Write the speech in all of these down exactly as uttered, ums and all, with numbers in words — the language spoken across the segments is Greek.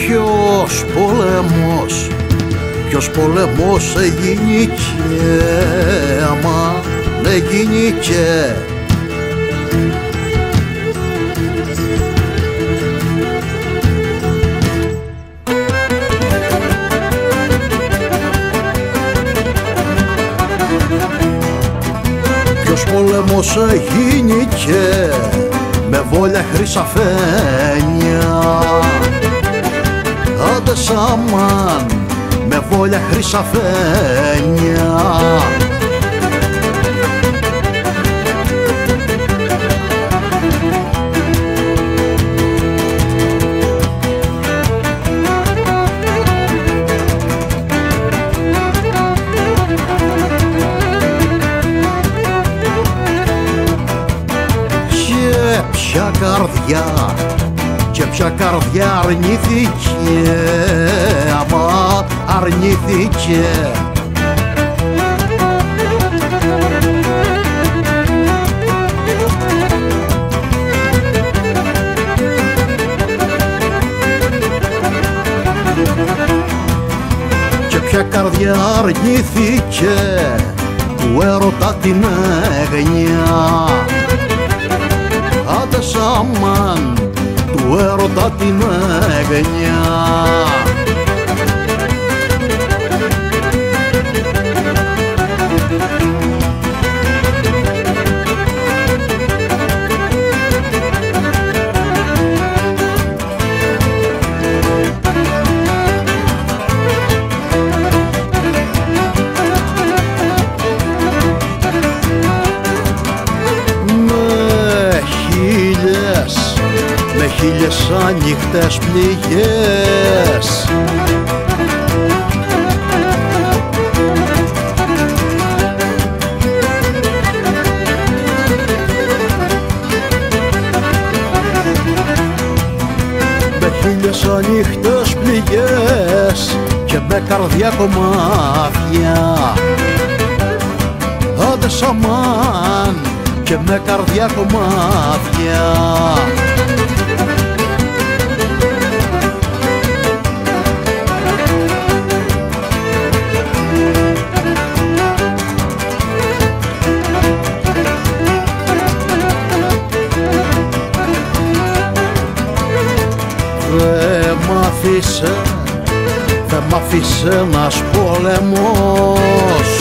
Ποιος πόλεμος, ποιος πόλεμος έγινικε, άμα έγινικε. Ποιος πόλεμος έγινικε με βόλια χρυσαφένια. Άντε σαμάν με βόλια χρυσαφένια. Και ποια καρδιά, και ποια καρδιά αρνήθηκε, άμα αρνήθηκε. Και ποια καρδιά αρνήθηκε του έρωτα την έγνοια. Άντε σαμάν του έρωτα την έγνοια. Με χίλιες ανοιχτές πληγές, με χίλιες ανοιχτές πληγές και με καρδιά κομμάτια. Άντε σαμάν και με καρδιά κομμάτια. Δε μ' άφησε, δε μ' άφησε ένας πόλεμος.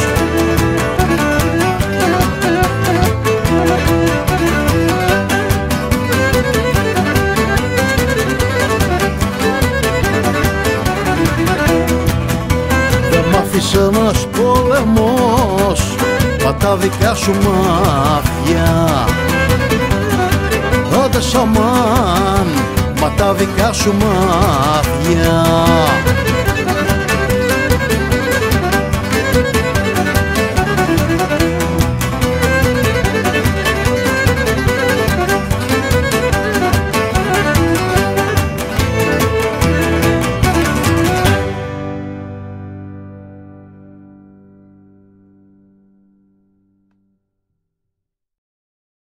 Δε μ' άφησε ένας πόλεμος, μα τα δικά σου μάτια. Άντε σαμάν, μα τα δικά σου μάτια.